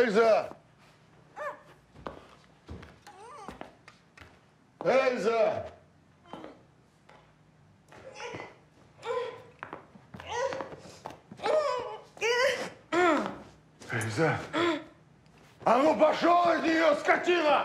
Эльза! Эльза! Эльза! А ну пошел из нее, скотина!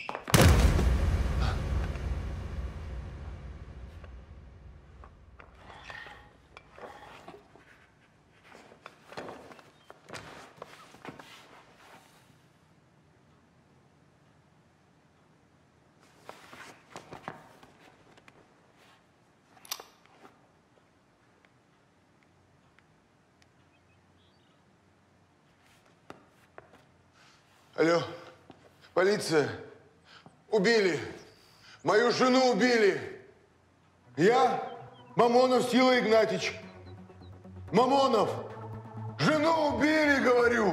Алло, полиция. Убили. Мою жену убили. Я Мамонов Сила Игнатьич. Мамонов. Жену убили, говорю.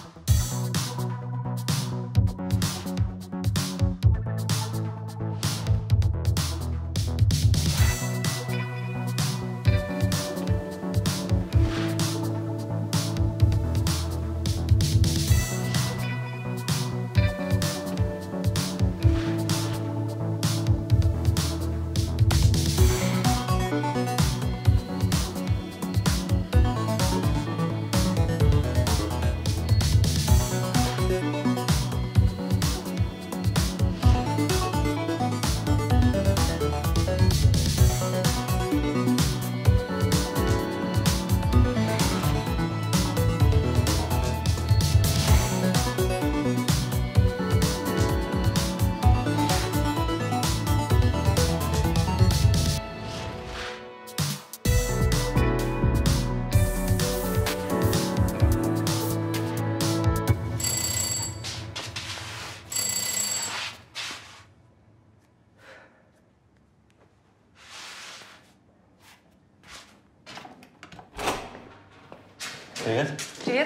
Привет. Привет.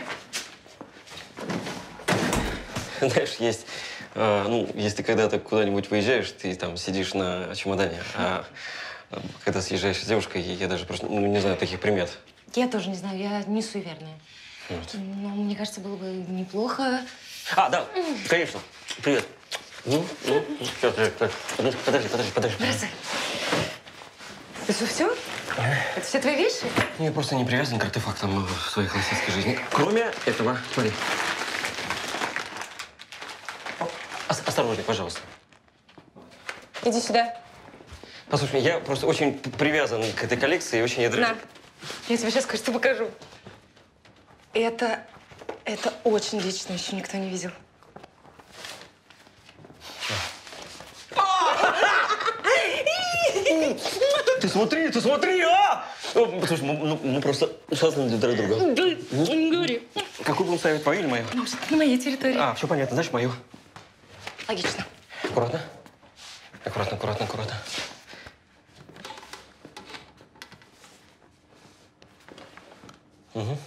Знаешь, есть, ну, если когда-то куда-нибудь выезжаешь, ты там сидишь на чемодане, а когда съезжаешь с девушкой, я даже просто, ну, не знаю таких примет. Я тоже не знаю, я не суеверная. Вот. Но мне кажется, было бы неплохо. А, да, конечно. Привет. Сейчас, подожди. Бросай. Это что, все? Это все твои вещи? Я просто не привязан к артефактам в своей холостяцкой жизни. Кроме этого, смотри. Осторожней, пожалуйста. Иди сюда. Послушай, я просто очень привязан к этой коллекции и очень ядро... На. Я тебе сейчас кое-что покажу. Это очень лично, еще никто не видел. Ты смотри, а! Послушай, мы просто созданы друг для друга. Да, не говори. Какую будем ставить, твою или мою? На моей территории. А, все понятно, значит, мою. Логично. Аккуратно. Аккуратно. Угу.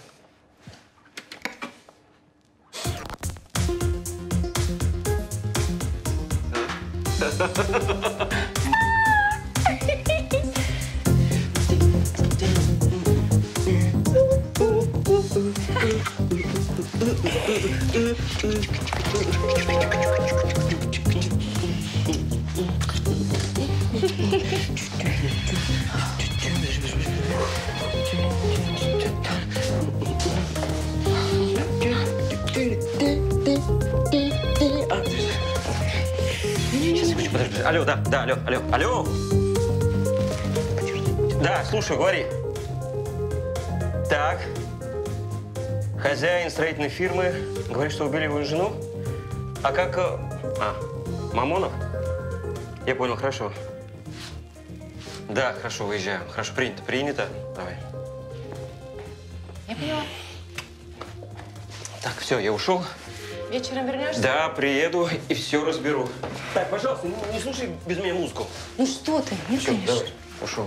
Подожди. Алло, да, алло. Да, слушаю, говори. Так. Хозяин строительной фирмы говорит, что убили его жену. А как... Мамонов? Я понял, хорошо. Да, хорошо, выезжаем. Хорошо, принято. Давай. Я поняла. Так, все, я ушел. Вечером вернешься? Да, приеду и все разберу. Так, пожалуйста, не слушай без меня музыку. Ну что ты? Нет, Все, конечно. давай, ушел.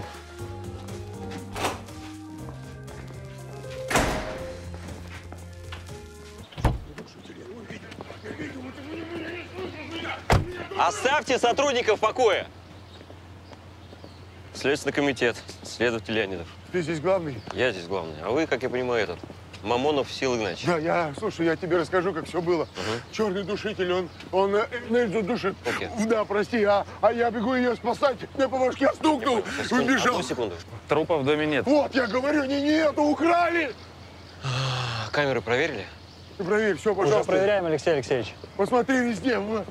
Оставьте сотрудников в покое. Следственный комитет, следователь Леонидов. Ты здесь главный? Я здесь главный, а вы, как я понимаю, Мамонов Сил Игнатьевич. Да, слушай, я тебе расскажу, как все было. Черный душитель, он душит. Окей. Да, прости, а я бегу ее спасать, мне по башке стукнул, убежал. Одну секунду. Трупа в доме нет. Вот, я говорю, нету, украли. Камеры проверили? Ты проверь, все, пожалуйста. Уже проверяем, Алексей Алексеевич. Посмотри везде. Вот.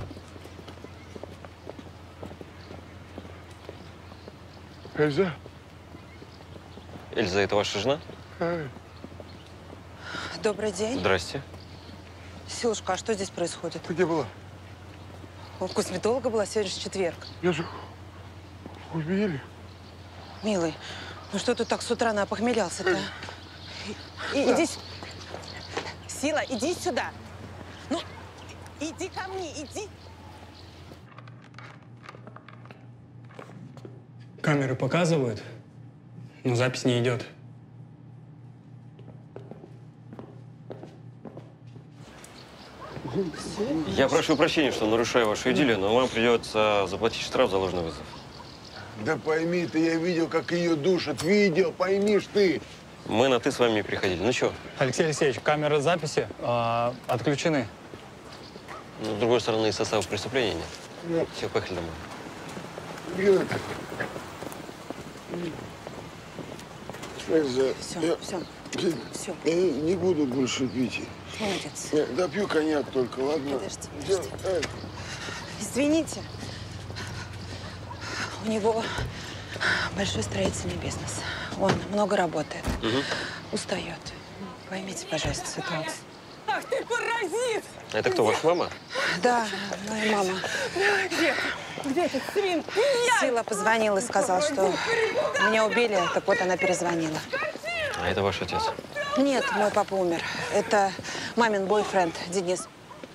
Эльза? Эльза, это ваша жена? Добрый день. Здрасте. Силушка, а что здесь происходит? Ты где была? У косметолога была, сегодня же четверг. Я же убили. Милый, ну что ты так с утра опохмелялся-то? Иди. Сила, иди сюда. Ну, иди ко мне, иди. Камеры показывают, но запись не идет. Я прошу прощения, что нарушаю вашу идиллию, но вам придется заплатить штраф за ложный вызов. Да пойми ты, я видел, как ее душат. Видел, поймишь ты. Мы на «ты» с вами не приходили. Ну что? Алексей Алексеевич, камеры записи отключены. Ну, с другой стороны, из состава преступления нет. Все, поехали домой. Где это? Эльза, Все. Я не буду больше пить. Молодец. Я допью коньяк только, ладно? Подожди. Извините. У него большой строительный бизнес. Он много работает. Устает. Поймите, пожалуйста, ситуацию. Ах ты паразит! Это кто, ваша мама? Да, моя мама. Где этот свин? Сила позвонила и сказала, что меня убили, так вот она перезвонила. А это ваш отец? Нет, мой папа умер. Это мамин бойфренд Денис.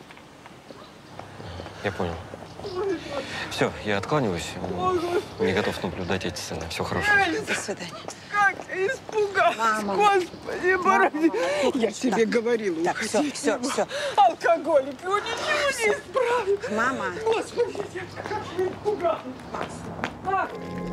Я понял. Все, я откланиваюсь. Не готов наблюдать эти сцены. Все хорошо. До свидания. Как я испугалась, Мама. Господи, бороди. Я тебе говорила, Так, все. Алкоголик, он ничего не исправит. Мама. Господи, я как же испугалась. А.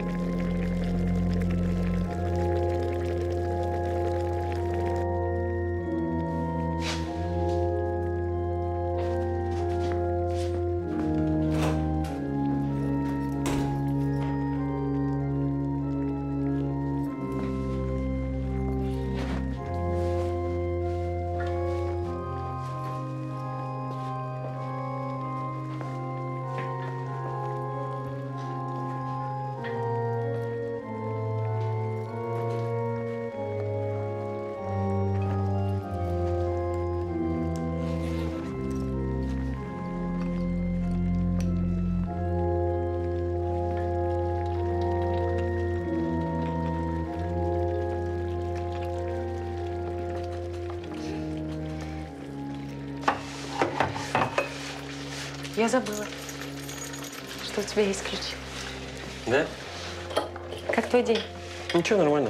Я забыла, что у тебя есть ключи. Да? Как твой день? Ничего, нормально.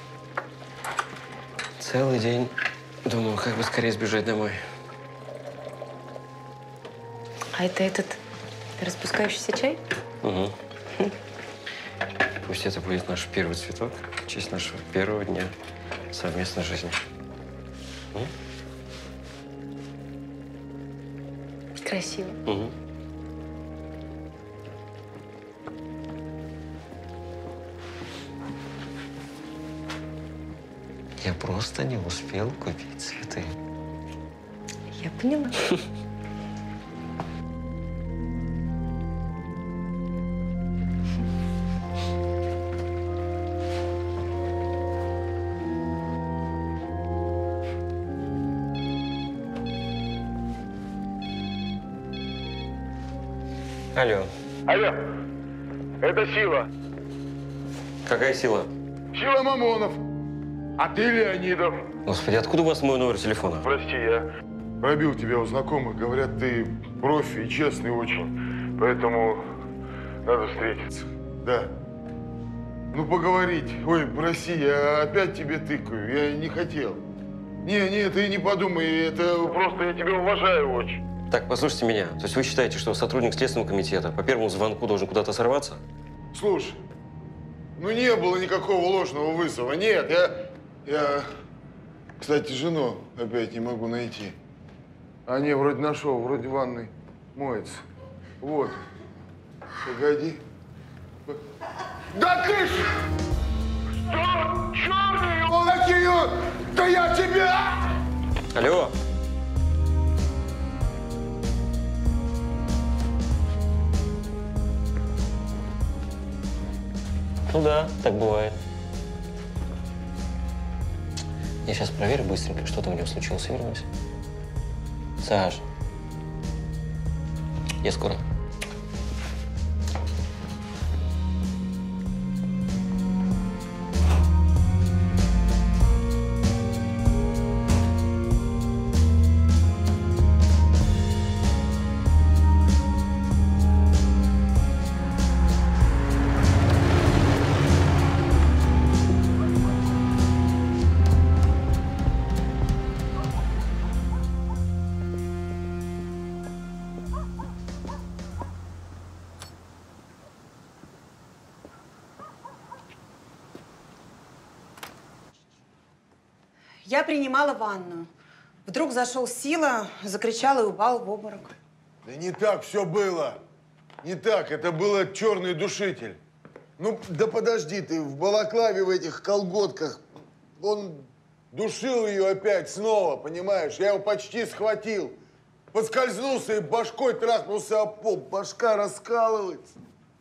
Целый день думаю, как бы скорее сбежать домой. А это этот распускающийся чай? Угу. Пусть это будет наш первый цветок в честь нашего первого дня совместной жизни. Красиво. Угу. Я просто не успел купить цветы. Я поняла. Алло. Алло, это Сила. Какая сила? Сила Мамонов. А ты Леонидов. Господи, откуда у вас мой номер телефона? Прости, я пробил тебя у знакомых. Говорят, ты профи и честный очень. Поэтому надо встретиться. Да. Ну, поговорить. Ой, прости, я опять тебе тыкаю. Я не хотел. Не, ты не подумай. Это просто я тебя уважаю очень. Так, послушайте меня. То есть вы считаете, что сотрудник Следственного комитета по первому звонку должен куда-то сорваться? Слушай, ну не было никакого ложного вызова. Нет, Кстати, жену опять не могу найти. А не, вроде нашел, вроде в ванной моется. Вот. Погоди. Да ты ж! Что? Черный волокию! Да я тебя! Алло. Ну да, так бывает. Я сейчас проверю быстренько, что там у него случилось, и вернусь. Саш, я скоро. Я принимала ванну. Вдруг зашел Сила, закричал и упал в обморок. Да не так все было. Не так. Это был черный душитель. Ну, да подожди ты, в балаклаве в этих колготках. Он душил ее опять снова, понимаешь? Я его почти схватил. Поскользнулся и башкой трахнулся об пол. Башка раскалывается.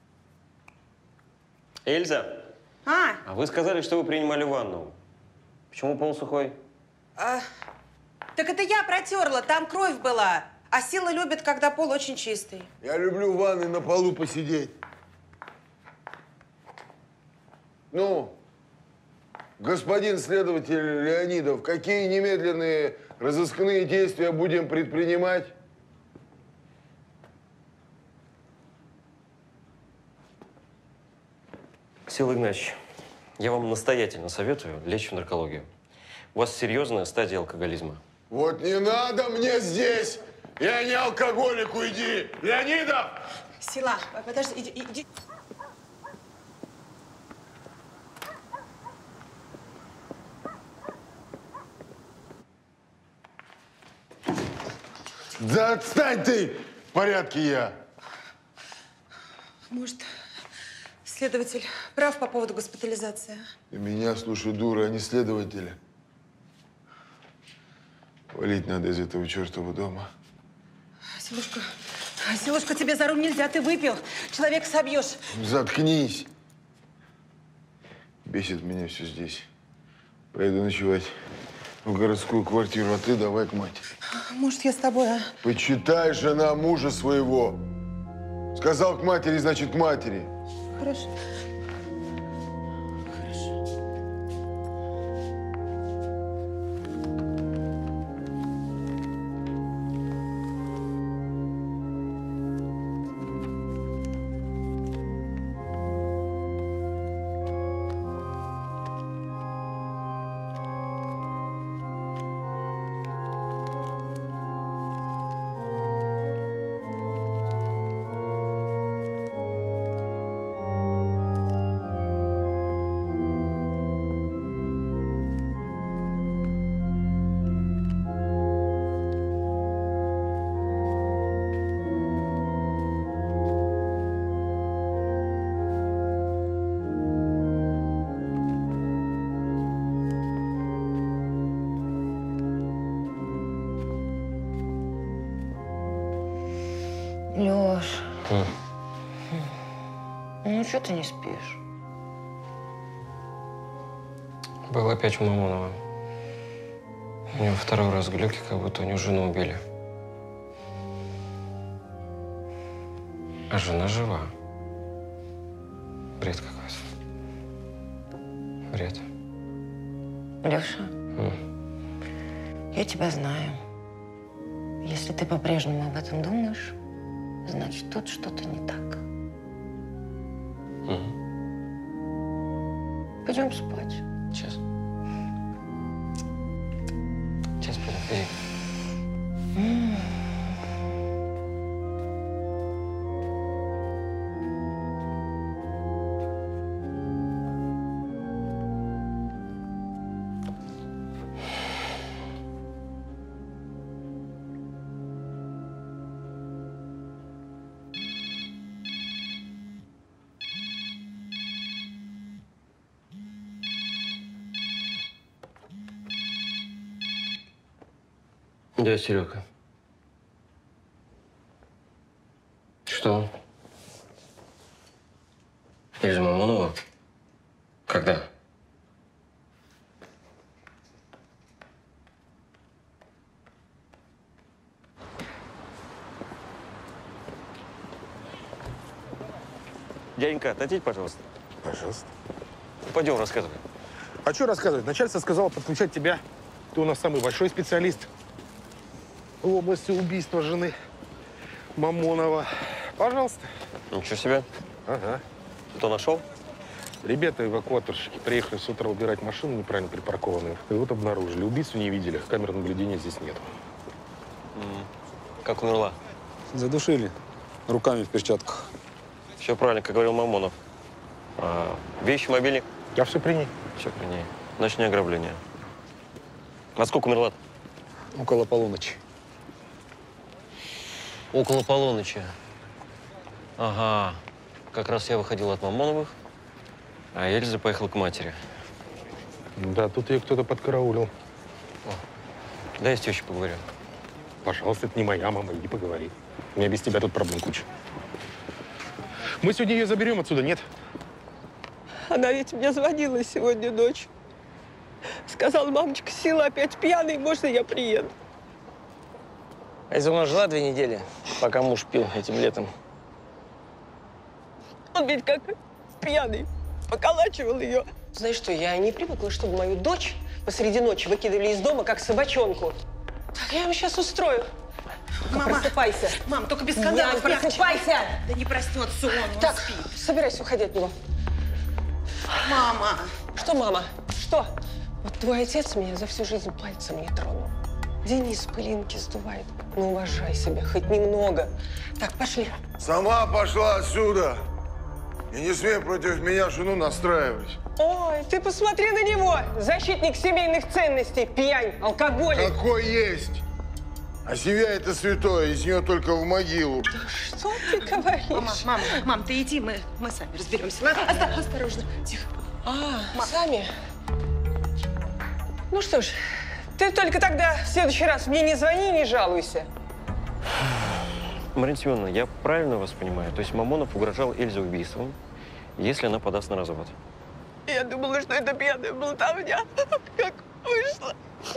Эльза, А, а вы сказали, что вы принимали ванну. Почему пол сухой? так это я протерла, там кровь была. А Сила любит, когда пол очень чистый. Я люблю в ванной на полу посидеть. Ну, господин следователь Леонидов, какие немедленные разыскные действия будем предпринимать? Сила Игнатьевич, я вам настоятельно советую лечь в наркологию. У вас серьезная стадия алкоголизма. Вот не надо мне здесь! Я не алкоголик, уйди! Леонидов! Сила, подожди, иди. Да отстань ты! В порядке я. Может, следователь прав по поводу госпитализации? Ты меня слушай, дура, а не следователя. Валить надо из этого чертова дома. Силушка, тебе за руль нельзя, ты выпил. Человека собьешь. Заткнись. Бесит меня все здесь. Пойду ночевать в городскую квартиру, а ты давай к матери. Может, я с тобой, а? Почитай, жена мужа своего. Сказал к матери, значит, к матери. Хорошо. Лёш, ну что ты не спишь? Был опять у Мамонова. У него второй раз глюки, как будто у него жену убили. А жена жива. Бред какой-то. Бред. Лёша, я тебя знаю. Если ты по-прежнему об этом думаешь, значит, тут что-то не так. Пойдем спать. Сейчас. Сейчас пойдем. Иди. Да, Серега. Что? Эльза Мамонова? Когда? Дяденька, дадите, пожалуйста. Пожалуйста. Пойдем, рассказывай. А что рассказывать? Начальство сказало подключать тебя. Ты у нас самый большой специалист в области убийства жены Мамонова. Пожалуйста. Ничего себе. Ага. Кто нашел? Ребята-эвакуаторщики приехали с утра убирать машину неправильно припаркованную. И вот обнаружили. Убийцу не видели. Камер наблюдения здесь нет. Как умерла? Задушили. Руками в перчатках. Все правильно, как говорил Мамонов. А, вещи, мобильник? Я все при ней. Все при ней. Значит, не ограбление. А сколько умерла? Около полуночи. Около полуночи. Ага. Как раз я выходил от Мамоновых, а Эльза поехала к матери. Да, тут ее кто-то подкараулил. Дай я с тещей поговорю. Пожалуйста, это не моя мама, иди поговори. У меня без тебя тут проблем куча. Мы сегодня ее заберем отсюда, нет? Она ведь мне звонила сегодня ночью. Сказала, мамочка, Сила опять пьяный, можно я приеду? Эльза у нас жила 2 недели, пока муж пил этим летом. Он ведь как пьяный поколачивал ее. Знаешь что, я не привыкла, чтобы мою дочь посреди ночи выкидывали из дома, как собачонку. Так, я вам сейчас устрою. Мама, просыпайся. Мам, только без скандалов. Просыпайся! Да не проснется он Так, спит. собирайся уходи от него. Мама! Что, мама? Что? Вот твой отец меня за всю жизнь пальцем не тронул. Денис пылинки сдувает. Ну, уважай себя хоть немного. Так, пошли. Сама пошла отсюда. И не смей против меня жену настраивать. Ой, ты посмотри на него! Защитник семейных ценностей, пьянь, алкоголик. Какой есть. А семья это святое, из нее только в могилу. Что ты говоришь? Мам, ты иди, мы сами разберемся. Ладно? Осторожно, тихо. Сами? Ну что ж, ты только тогда в следующий раз мне не звони, не жалуйся. Марина Семеновна, я правильно вас понимаю? То есть Мамонов угрожал Эльзе убийством, если она подаст на развод? Я думала, что это пьяная болтовня. Как вышло.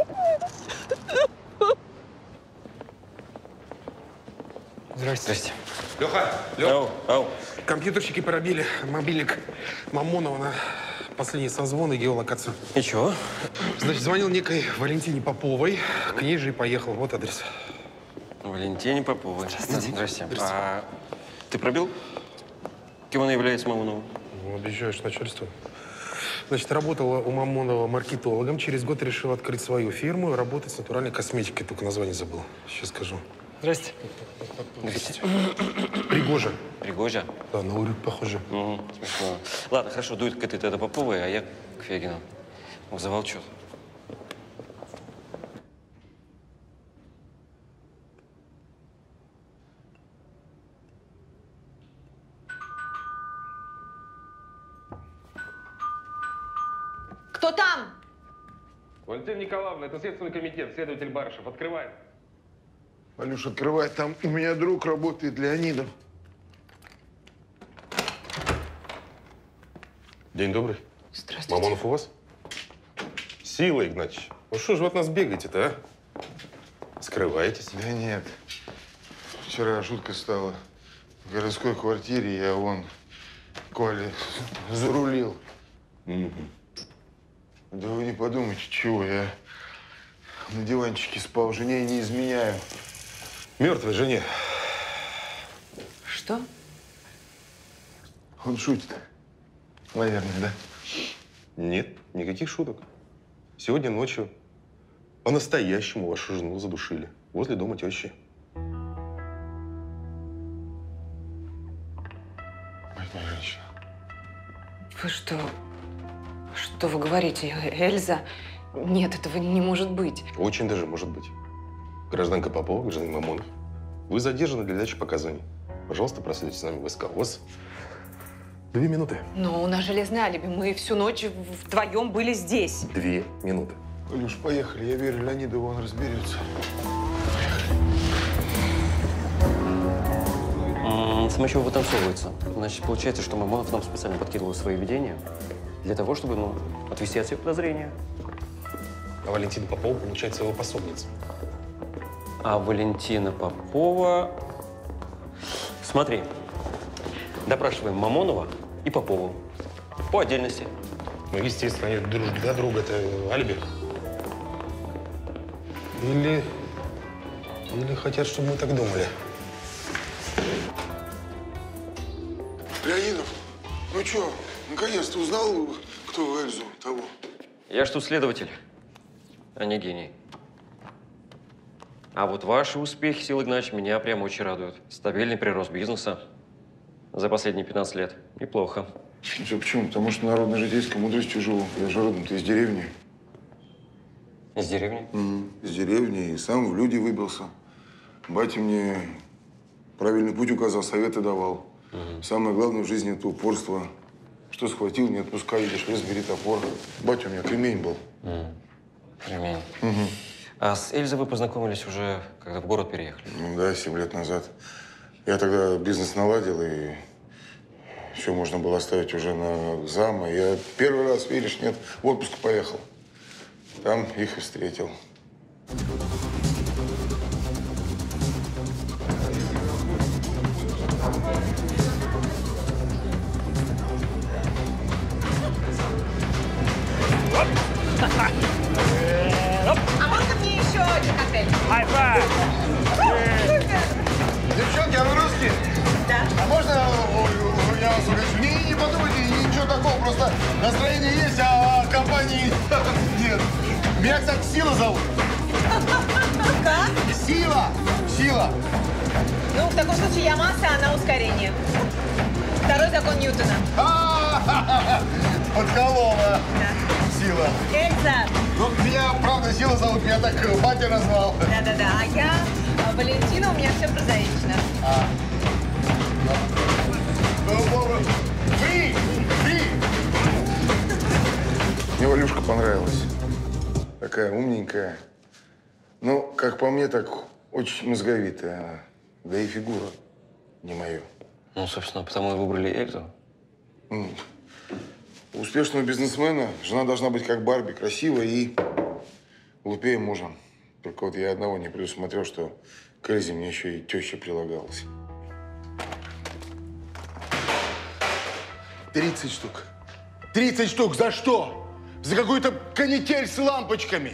Здрасте. Леха, Леха, Ау. компьютерщики пробили мобильник Мамонова на последний созвон и геолокацию. И чего? Значит, звонил некой Валентине Поповой. К ней же и поехал. Вот адрес. Валентине Поповой. Здравствуйте. Здрасте. Здрасте. А ты пробил? Кем она является Мамоновым? Ну, обещаешь начальству. Значит, работала у Мамонова маркетологом. Через год решила открыть свою фирму и работать с натуральной косметикой. Только название забыл. Сейчас скажу. Здрасте. Здрасте. Пригожа. Пригожа? Да, на урюк похоже. Угу, смешно. Ладно, хорошо, дует к этой тогда Поповой, а я к Фегину. Вызывал что? Кто там? Валентина Николаевна, это Следственный комитет, следователь Барышев. Открывай. Алюш, открывай, там у меня друг работает, Леонидов. День добрый. Здравствуйте. Мамонов у вас? Сила, Игнатьевич. Ну что же вы от нас бегаете-то, а? Скрываетесь? Да нет. Вчера шутка стала. В городской квартире я вон Коле зарулил. Да вы не подумайте, чего я на диванчике спал, жене не изменяю. Мертвой жене. Что? Он шутит. Наверное, да? Нет, никаких шуток. Сегодня ночью по-настоящему вашу жену задушили возле дома тещи. Мать моя женщина. Вы что? Что вы говорите, Эльза? Нет, этого не может быть. Очень даже может быть. Гражданка Попова, гражданин Мамонов, вы задержаны для дачи показаний. Пожалуйста, проследуйте с нами в СК. У вас 2 минуты. Но у нас железное алиби. Мы всю ночь вдвоем были здесь. 2 минуты. Алюш, поехали. Я верю Леонидову, он разберется. Смачева вытанцовывается. Значит, получается, что Мамонов нам специально подкидывал свои видения для того, чтобы, ну, отвести от всех подозрения. А Валентина Попова, получается, его пособница. А Валентина Попова… Смотри, допрашиваем Мамонова и Попову по отдельности. Ну, естественно, они друг для друга. Это алиби. Или хотят, чтобы мы так думали. Леонидов, ну что, наконец-то узнал, кто Эльзу того? Я ж тут следователь, а не гений. А вот ваши успехи, Сил Игнатьевич, меня прям очень радуют. Стабильный прирост бизнеса за последние 15 лет. Неплохо. Почему? Потому что народно-житейской мудростью живу. Я же родом-то из деревни. Из деревни? Из деревни. И сам в люди выбился. Батя мне правильный путь указал, советы давал. Самое главное в жизни – это упорство. Что схватил, не отпускай, идешь, лес, бери топор. Батя у меня кремень был. Кремень. А с Эльзой вы познакомились уже, когда в город переехали? Ну да, 7 лет назад. Я тогда бизнес наладил, и все можно было оставить уже на зама. Я первый раз, веришь, нет, в отпуск поехал. Там их и встретил. А можно мне еще один коктейль? Девчонки, а вы русские? Да. А можно я вас угощу? Не подумайте, ничего такого, просто настроение есть, а компании нет. Меня, кстати, Сила зовут. Как? Сила! Сила! Ну, в таком случае я масса, а она ускорение. Второй закон Ньютона. Подколола. Сила. Эльза. Ну, меня, правда, Сила зовут, меня так батя назвал. Да-да-да. А я Валентина, у меня все прозаично. Фри! Фри! Мне Валюшка понравилась. Такая умненькая. Ну, как по мне, так очень мозговитая. Да и фигура не мое. Ну, собственно, потому и выбрали Эльзу. У успешного бизнесмена жена должна быть как Барби, красивой и глупее мужа. Только вот я одного не предусмотрел, что к Эльзе мне еще и теща прилагалась. 30 штук. 30 штук за что? За какую-то канитель с лампочками.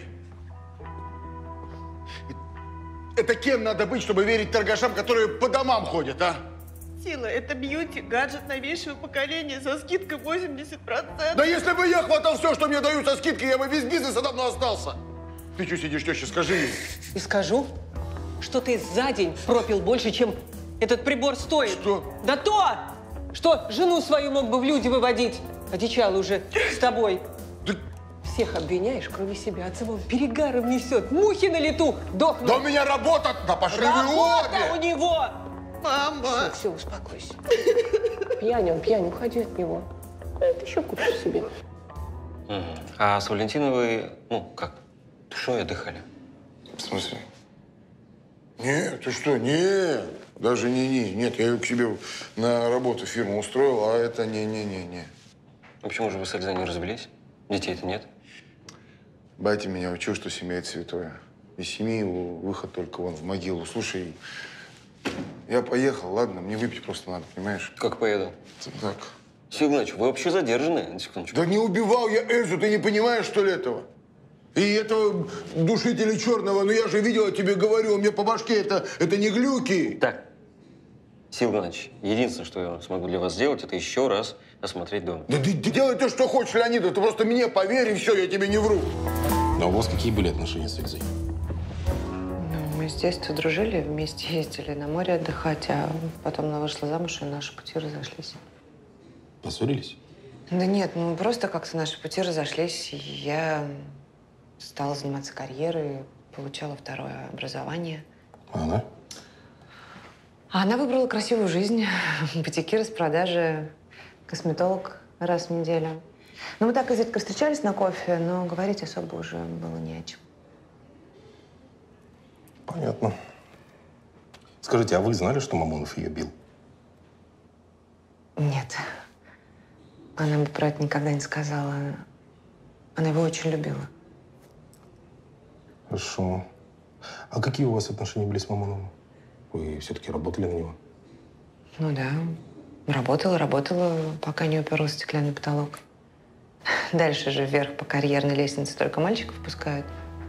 Это кем надо быть, чтобы верить торгашам, которые по домам ходят, а? Сила, это бьюти, гаджет новейшего поколения со скидкой 80%. Да если бы я хватал все, что мне дают со скидкой, я бы весь бизнес давно остался. Ты что сидишь, теща, скажи ей. И скажу, что ты за день пропил больше, чем этот прибор стоит. Что? Да то, что жену свою мог бы в люди выводить. Одичала уже с тобой. Да... Всех обвиняешь, кроме себя. От самого перегаром несет. Мухи на лету дохнут. Да у меня работа, да пошли вы Работа обе. у него. Мама! Все, успокойся. Пьянь, уходи от него. Ты еще купишь себе. А с Валентиной вы, ну, как, душой отдыхали? В смысле? Нет, ты что, нет. Даже нет, я ее к себе на работу в фирму устроил, а это не. А почему же вы с Эльзой не развелись? Детей-то нет? Батя меня учил, что семья – это святое. Из семьи выход только вон в могилу. Слушай, я поехал, ладно, мне выпить просто надо, понимаешь? Как поеду? Так. Сергей Игнатьевич, вы вообще задержаны? На секундочку. Да не убивал я Эльзу, ты не понимаешь, что ли, этого? И этого душителя черного, ну я же видел, я тебе говорю, у меня по башке это не глюки. Так, Сергей Игнатьевич, единственное, что я смогу для вас сделать, это еще раз осмотреть дом. Да ты делай то, что хочешь, Леонид, ты просто мне поверь, и все, я тебе не вру. А у вас какие были отношения с Эльзой? Ну, мы с детства дружили, вместе ездили на море отдыхать, а потом она вышла замуж, и наши пути разошлись. Поссорились? Да нет, ну просто как-то наши пути разошлись, и я стала заниматься карьерой, получала второе образование. А она? А она выбрала красивую жизнь, бутики, распродажи, косметолог раз в неделю. Ну, мы так изредка встречались на кофе, но говорить особо уже было не о чем. Понятно. Скажите, а вы знали, что Мамонов ее бил? Нет. Она бы про это никогда не сказала. Она его очень любила. Хорошо. А какие у вас отношения были с Мамоновым? Вы все-таки работали на него? Ну да. Работала, пока не уперлась в стеклянный потолок. Дальше же вверх по карьерной лестнице только мальчиков пускают.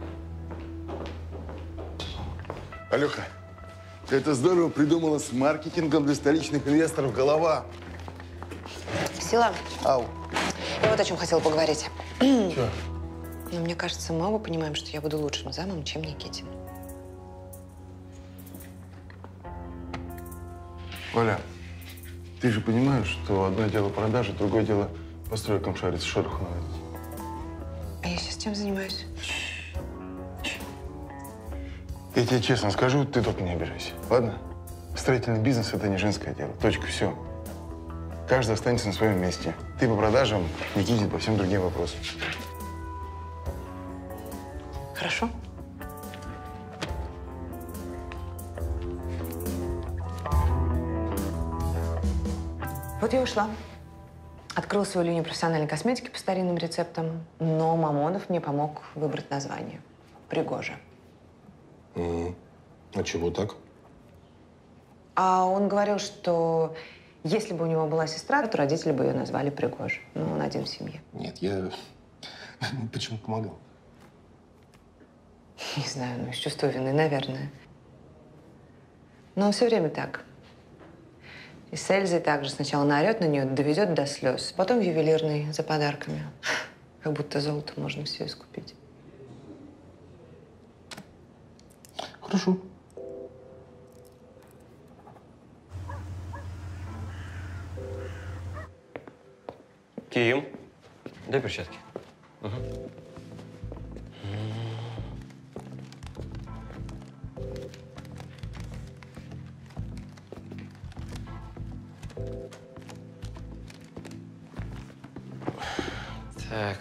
Алёха, ты это здорово придумала с маркетингом для столичных инвесторов. Голова. Сила. Ау. Я вот о чем хотела поговорить. Чё? Но мне кажется, мы оба понимаем, что я буду лучшим замом, чем Никитин. Оля, ты же понимаешь, что одно дело продажи, другое дело постройкам шариться, шороху наводить. А я сейчас чем занимаюсь? Я тебе честно скажу, ты только не обижайся, ладно? Строительный бизнес – это не женское дело. Точка, все. Каждый останется на своем месте. Ты по продажам, Никитин по всем другим вопросам. Хорошо. Вот я ушла. Открыла свою линию профессиональной косметики по старинным рецептам, но Мамонов мне помог выбрать название. Пригожа. А чего так? А он говорил, что если бы у него была сестра, то родители бы ее назвали Пригожа. Ну, он один в семье. Нет, я почему помогал? Не знаю, ну, из чувства вины, наверное. Но он все время так. И с Эльзой также сначала наорет на нее, доведет до слез. Потом в ювелирный за подарками. Как будто золото можно все искупить. Хорошо. Ким, дай перчатки. Угу. Так.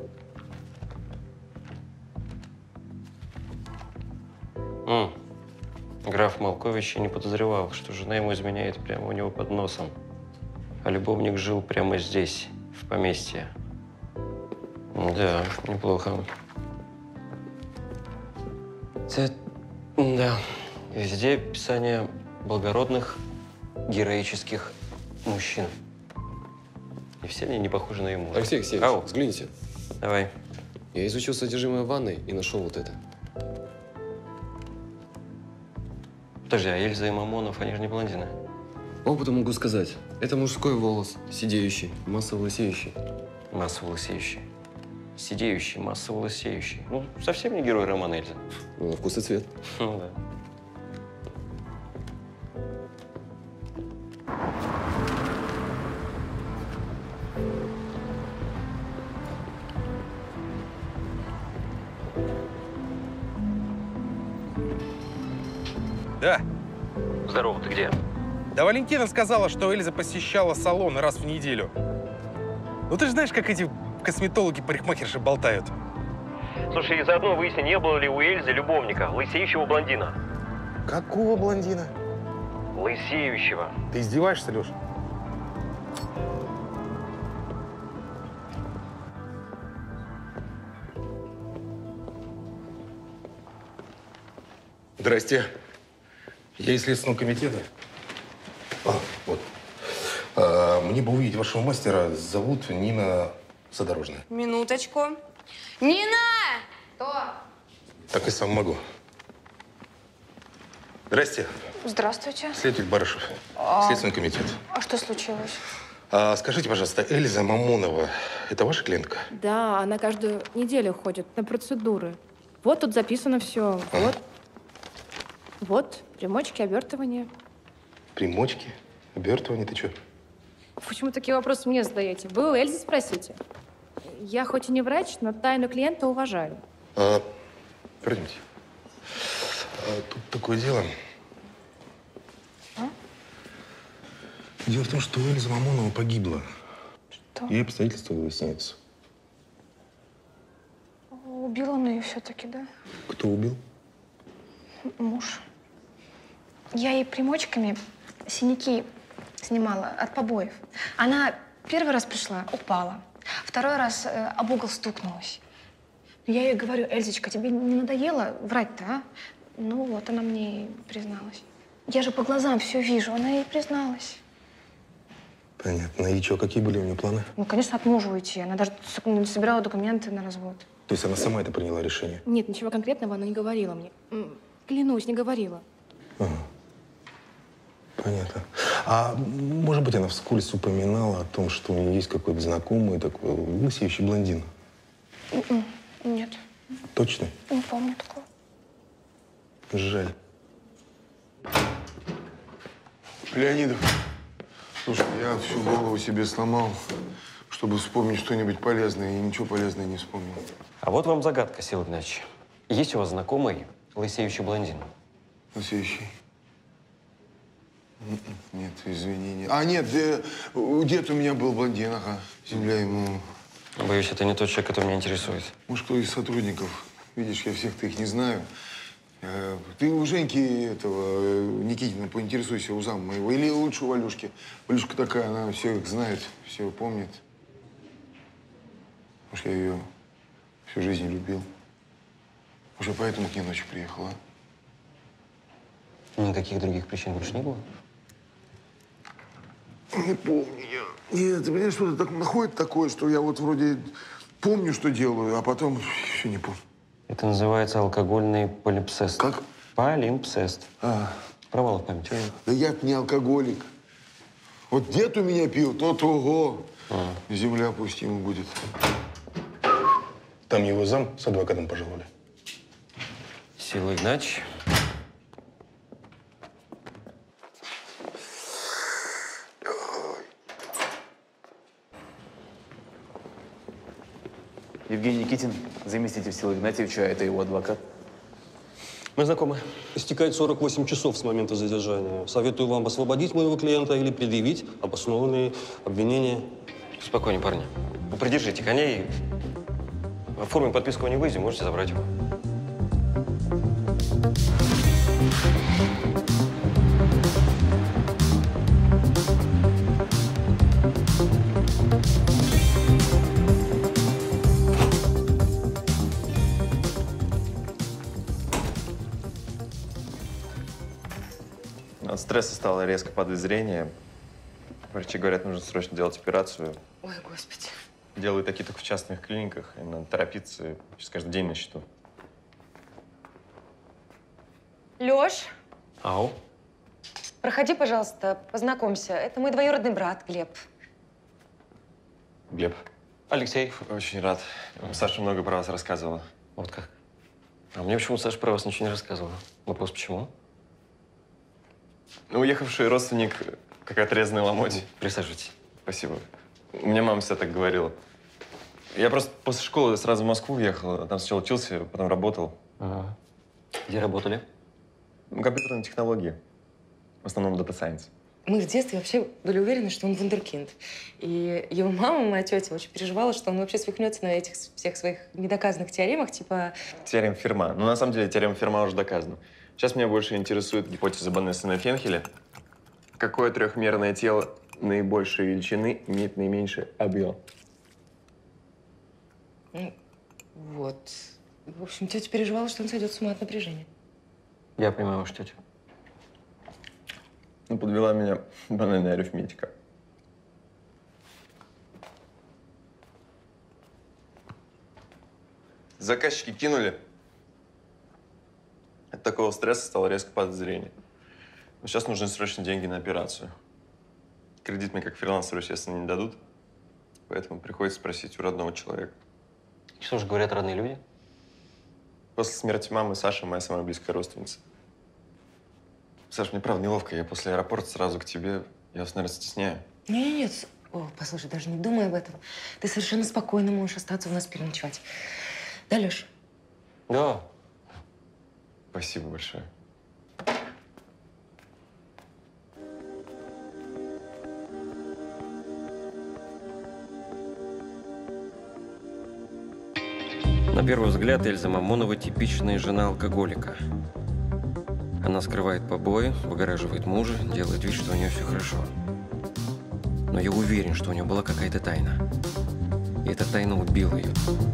Граф Малкович и не подозревал, что жена ему изменяет прямо у него под носом. А любовник жил прямо здесь, в поместье. Да, неплохо. Да, везде описание благородных, героических мужчин. И все они не похожи на ему. Алексей Алексеевич, взгляните. Давай. Я изучил содержимое ванной и нашел вот это. Подожди, а Эльза и Мамонов, они же не блондины. Опытом могу сказать. Это мужской волос, сидеющий, массово лысеющий. Массово лысеющий. Сидеющий, массово лысеющий. Ну, совсем не герой романа Эльза. Ну, на вкус и цвет. Ну, да. Да. Здорово, ты где? Да Валентина сказала, что Эльза посещала салон раз в неделю. Ну ты же знаешь, как эти косметологи-парикмахерши болтают. Слушай, и заодно выясни, не было ли у Эльзы любовника, лысеющего блондина. Какого блондина? Лысеющего. Ты издеваешься, Леша? Здрасте. Я из Следственного комитета. Вот. Мне бы увидеть вашего мастера. Зовут Нина Задорожная. Минуточку. Нина! Что? Так и сам могу. Здрасте. Здравствуйте. Следователь Барышев. Следственный комитет. А что случилось? Скажите, пожалуйста, Эльза Мамонова – это ваша клиентка? Да, она каждую неделю ходит на процедуры. Вот тут записано все. Вот, примочки, обертывания. Примочки? Обертывание? Ты что? Почему такие вопросы мне задаете? Вы у Эльзы спросите. Я хоть и не врач, но тайну клиента уважаю. Пойдемте. Тут такое дело. Дело в том, что Эльза Мамонова погибла. Что? И обстоятельства выясняются. Убил он ее все-таки, да? Кто убил? Муж. Я ей примочками синяки Снимала от побоев. Она первый раз пришла, упала. Второй раз об угол стукнулась. Я ей говорю: Эльзочка, тебе не надоело врать-то, а? Ну вот, она мне и призналась. Я же по глазам все вижу, она ей призналась. Понятно. И что, какие были у нее планы? Ну, конечно, от мужа уйти. Она даже собирала документы на развод. То есть она сама это приняла решение? Нет, ничего конкретного она не говорила мне. Клянусь, не говорила. Ага. Понятно. А может быть, она вскользь упоминала о том, что у нее есть какой-то знакомый такой лысеющий блондин? Нет. Точно? Не помню такого. Жаль. Леонидов, слушай, я всю голову себе сломал, чтобы вспомнить что-нибудь полезное, и ничего полезного не вспомнил. А вот вам загадка, Сил Игнатьевич. Есть у вас знакомый лысеющий блондин? Лысеющий? Нет, извини. Нет, дед у меня был блондин, ага. Земля ему… Боюсь, это не тот человек, который меня интересует. Может, кто из сотрудников. Видишь, я всех-то их не знаю. Ты у Женьки этого, Никитина, поинтересуйся у зама моего. Или лучше у Валюшки. Валюшка такая, она все их знает, все помнит. Может, я ее всю жизнь любил. Может, я поэтому к ней ночью приехала. Никаких других причин больше не было? Не помню я. Нет, ты понимаешь, что-то так находит такое, что я вот вроде помню, что делаю, а потом все не помню. Это называется алкогольный полипсест. Как? Полимпсест. Провал в памяти. Да я-то не алкоголик. Вот дед у меня пил, тот ого. Земля пусть ему будет. Там его зам с адвокатом пожаловали. Сила Игнатьевич. Евгений Никитин, заместитель Силы Игнатьевича, а это его адвокат. Мы знакомы. Истекает 48 часов с момента задержания. Советую вам освободить моего клиента или предъявить обоснованные обвинения. Спокойнее, парни. Вы придержите коней. Оформим подписку о невыезде, можете забрать его. От стресса стало резко падать зрение. Врачи говорят, нужно срочно делать операцию. Ой, Господи. Делают такие только в частных клиниках, и надо торопиться. Сейчас каждый день на счету. Лёш, Ау. проходи, пожалуйста, познакомься. Это мой двоюродный брат, Глеб. Глеб. Алексей. Очень рад. Саша много про вас рассказывала. Вот как? А мне почему Саша про вас ничего не рассказывала? Вопрос, почему? Ну, уехавший родственник, как отрезанный ломоть. Присаживайтесь. Спасибо. У меня мама всегда так говорила. Я просто после школы сразу в Москву уехал. Там сначала учился, потом работал. Ага. Где работали? Компьютерные технологии. В основном Data Science. Мы в детстве вообще были уверены, что он вундеркинд. И его мама, моя тетя, очень переживала, что он вообще свихнется на этих всех своих недоказанных теоремах, типа… Теорема Ферма. Ну, на самом деле, теорема Ферма уже доказана. Сейчас меня больше интересует гипотеза Боннессена-Фенхеля. Какое трехмерное тело наибольшей величины имеет наименьший объем? Ну, вот. В общем, тетя переживала, что он сойдет с ума от напряжения. Я понимаю вашу тетю. Ну, подвела меня банальная арифметика. Заказчики кинули. От такого стресса стало резко падать зрение. Но сейчас нужны срочно деньги на операцию. Кредит мне как фрилансеру, естественно, не дадут. Поэтому приходится спросить у родного человека. Что же говорят родные люди? После смерти мамы Саша моя самая близкая родственница. Саш, мне правда неловко. Я после аэропорта сразу к тебе. Я вас, наверное, стесняю. Нет. О, послушай, даже не думай об этом. Ты совершенно спокойно можешь остаться у нас переночевать. Да, Лёш? Да. Спасибо большое. На первый взгляд, Эльза Мамонова – типичная жена алкоголика. Она скрывает побои, выгораживает мужа, делает вид, что у нее все хорошо. но я уверен, что у нее была какая-то тайна. И эта тайна убила ее.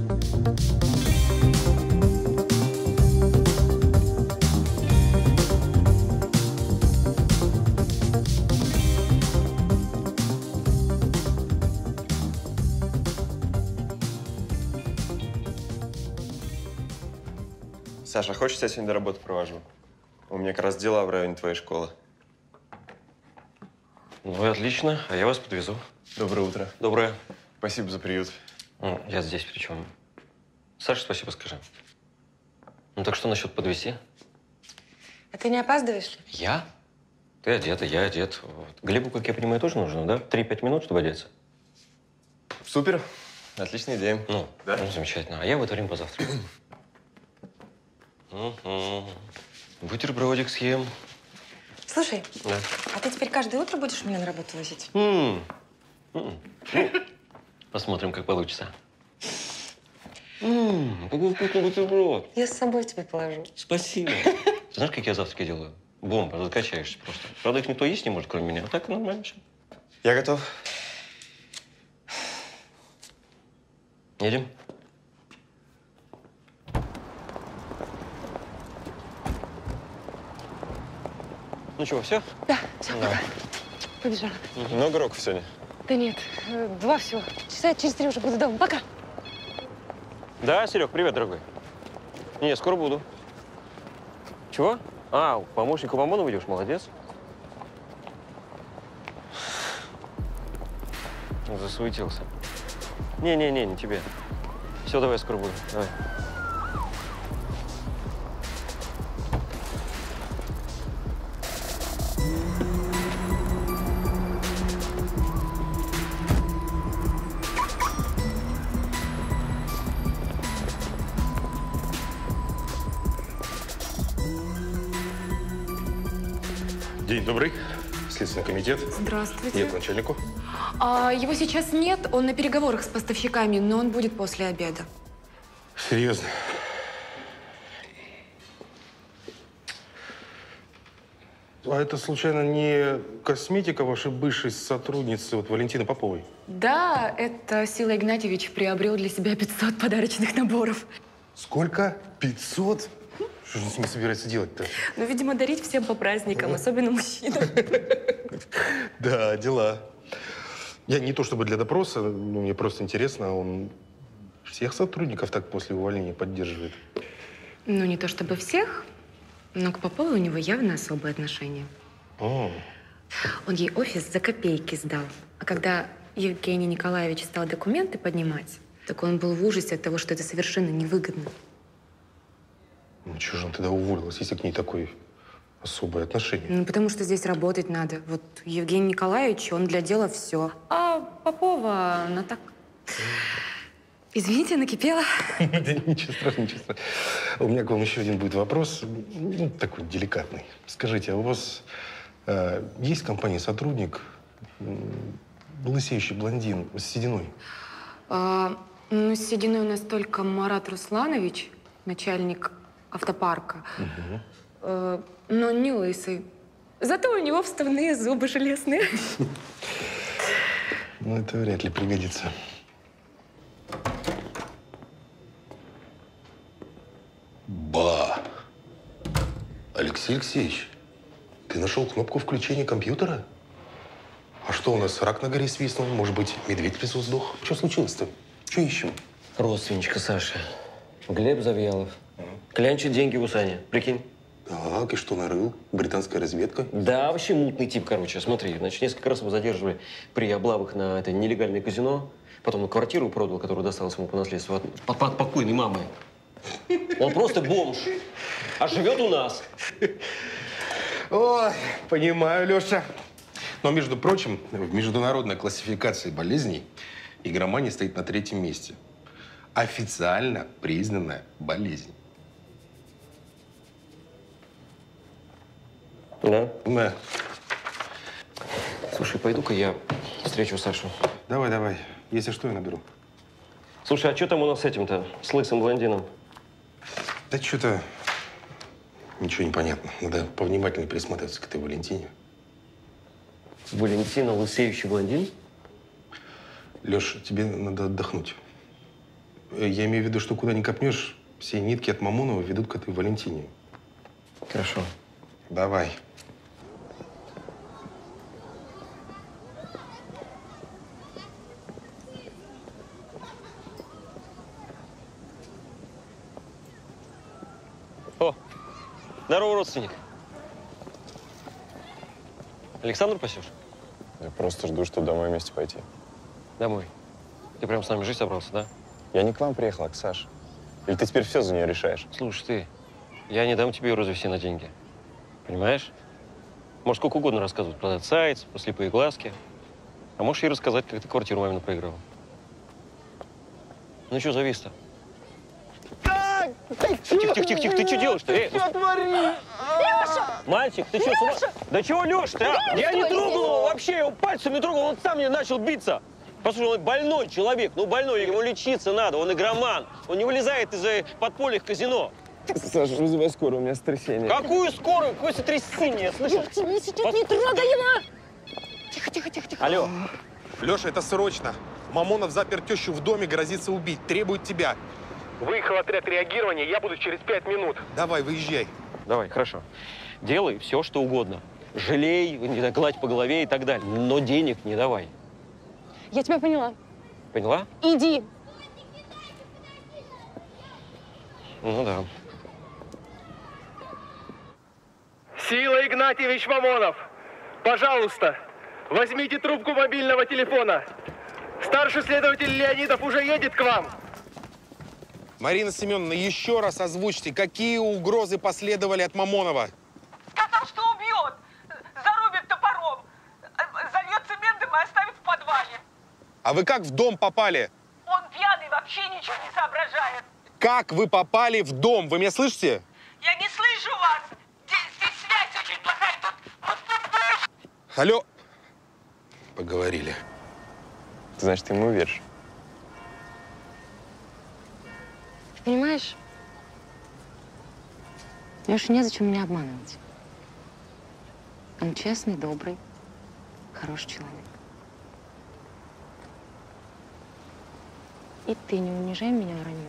Саша, хочешь, я сегодня до работы провожу? У меня как раз дела в районе твоей школы. Ну и отлично, а я вас подвезу. Доброе утро. Доброе. Спасибо за приют. Я здесь при чем? Саша, спасибо скажи. Ну так что насчет подвезти? А ты не опаздываешь? Я? Ты одета, я одет. Вот. Глебу, как я понимаю, тоже нужно, да? 3-5 минут, чтобы одеться. Супер. Отличная идея. Ну, да? Ну, замечательно. А я в это время позавтракаю. Бутербродик съем. Слушай, Да. а ты теперь каждое утро будешь меня на работу возить? Посмотрим, как получится. Какой вкусный бутерброд. Я с собой тебе положу. Спасибо. Ты знаешь, как я завтраки делаю? Бомба, закачаешься просто. Правда, их никто есть не может, кроме меня. А так нормально все. Я готов. Едем? Ну чего, все? Да, все, пока. Побежала. Много уроков сегодня? Да нет, 2 всего. Часа через 3 уже буду дома. Пока. Да, Серег, привет, дорогой. Не, скоро буду. Чего? А, помощника Мамонова идешь? Молодец. Засуетился. Не-не-не, не тебе. Все, давай, скоро буду. Давай. День добрый. Следственный комитет. Здравствуйте. Нет, начальнику. Его сейчас нет, он на переговорах с поставщиками, но он будет после обеда. Серьезно? А это, случайно, не косметика вашей бывшей сотрудницы, вот Валентины Поповой? Да, это Сила Игнатьевич приобрел для себя 500 подарочных наборов. Сколько? 500? Что же он с ними собирается делать-то? Ну, видимо, дарить всем по праздникам, особенно мужчинам. Да, дела. Я не то чтобы для допроса, но мне просто интересно, он всех сотрудников так после увольнения поддерживает? Ну, не то чтобы всех, но к Поповой у него явно особые отношения. О. Он ей офис за копейки сдал. А когда Евгений Николаевич стал документы поднимать, так он был в ужасе от того, что это совершенно невыгодно. Ну, чего же он тогда уволилась, если к ней такое особое отношение? Ну, потому что здесь работать надо. Вот Евгений Николаевич, он для дела все. А Попова, она так... Извините, накипела. Да ничего страшного, ничего страшного. У меня к вам еще один будет вопрос, ну, такой деликатный. Скажите, а у вас есть в компании сотрудник, лысеющий блондин с сединой? Ну, с сединой у нас только Марат Русланович, начальник автопарка. Но не лысый. Зато у него вставные зубы железные. Ну, это вряд ли пригодится. Ба! Алексей Алексеевич, ты нашел кнопку включения компьютера? А что у нас, рак на горе свистнул? Может быть, медведь в лесу сдох? Что случилось-то? Что ищем? Родственничка Саши. Глеб Завьялов. Клянчит деньги у Сани. Прикинь. Так, и что нарыл? Британская разведка? Да, вообще мутный тип, короче. Смотри, значит, несколько раз его задерживали при облавах на это нелегальное казино. Потом на квартиру продал, которую досталась ему по наследству от покойной мамы. Он просто бомж. А живет у нас. Ой, понимаю, Леша. Но, между прочим, в международной классификации болезней игромания стоит на 3-м месте. Официально признанная болезнь. Да? Да. Слушай, пойду-ка я встречу Сашу. Давай, давай. Если что, я наберу. Слушай, а что там у нас с этим-то, с лысым блондином? Да что-то ничего не понятно. Надо повнимательнее присматриваться к этой Валентине. Валентина, лысеющий блондин? Леш, тебе надо отдохнуть. Я имею в виду, что куда ни копнешь, все нитки от Мамонова ведут к этой Валентине. Хорошо. Давай. О, здорово, родственник. Александру пасешь? Я просто жду, чтобы домой вместе пойти. Домой. Ты прям с нами жить собрался, да? Я не к вам приехал, а к Саше. Или ты теперь все за нее решаешь? Слушай, ты, я не дам тебе развести на деньги. Понимаешь? Можешь сколько угодно рассказывать про этот сайт, про слепые глазки. А можешь ей рассказать, как ты квартиру мамину проиграл. Ну что завис-то? Тихо, ты что делаешь-то? Что творишь? Леша! Мальчик, ты что, с ума? Да чего Леша-то, а? Я не трогал его вообще, я его пальцем не трогал, он сам мне начал биться. Послушай, он больной человек, ну больной, ему лечиться надо, он игроман. Он не вылезает из подполья в казино. Саша, вызывай скорую, у меня сотрясение. Какую скорую? Какое сотрясение, слышишь? Я тебе сейчас не трогай его! Тихо. Алло. Леша, это срочно. Мамонов запер тещу в доме, грозится убить, требует тебя. Выехал отряд реагирования, я буду через 5 минут. Давай, выезжай. Давай, хорошо. Делай все, что угодно. Жалей, не знаю, гладь по голове и так далее. Но денег не давай. Я тебя поняла. Поняла? Иди. Ну да. Сила Игнатьевич Мамонов, пожалуйста, возьмите трубку мобильного телефона. Старший следователь Леонидов уже едет к вам. Марина Семеновна, еще раз озвучьте, какие угрозы последовали от Мамонова? Сказал, что убьет, зарубит топором, зальет цементом и оставит в подвале. А вы как в дом попали? Он пьяный, вообще ничего не соображает. Как вы попали в дом? Вы меня слышите? Я не слышу вас. Здесь связь очень плохая. Тут... Алло. Поговорили. Значит, ты ему веришь? Понимаешь, Леша, незачем меня обманывать. Он честный, добрый, хороший человек. И ты не унижай меня враньем.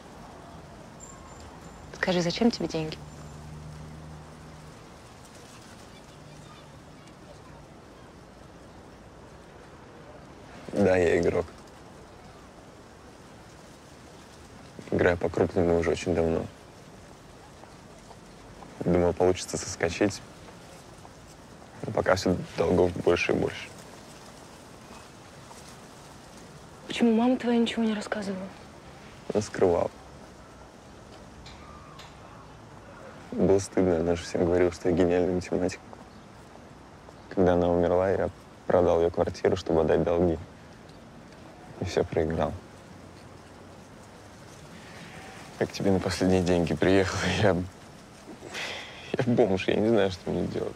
Скажи, зачем тебе деньги? Да, я игрок. Играю по-крупному уже очень давно. Думал, получится соскочить. Но пока все долгов больше и больше. Почему мама твоя ничего не рассказывала? Она скрывала. Было стыдно, она же всем говорила, что я гениальный математик. Когда она умерла, я продал ее квартиру, чтобы отдать долги. И все проиграл. Как тебе на последние деньги приехал, я бомж, я не знаю, что мне делать.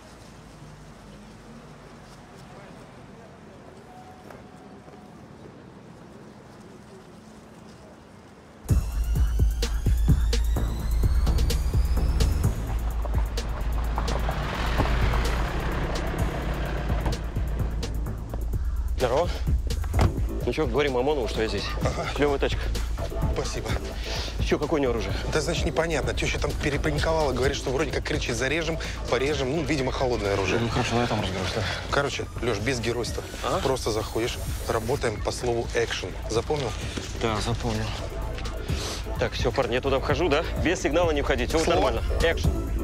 Здорово. Ну что, говори Мамонову, что я здесь. Ага. Клевая тачка. Спасибо. Что, какое у него оружие? Да, значит, непонятно. Теща там перепаниковала, говорит, что вроде как кричит, зарежем, порежем. Ну, видимо, холодное оружие. Ну, хорошо, на этом разберусь, да. Короче, Леш, без геройства. Просто заходишь, работаем по слову экшен. Запомнил? Да, запомнил. Так, все, парни, я туда вхожу, да? Без сигнала не входить. Все нормально. Экшен.